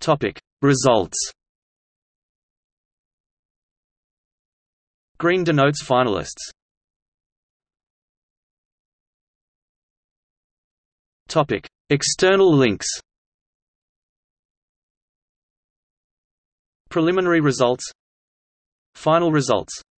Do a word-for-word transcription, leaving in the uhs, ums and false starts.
Results. Green denotes finalists. External links. Preliminary results. Final results.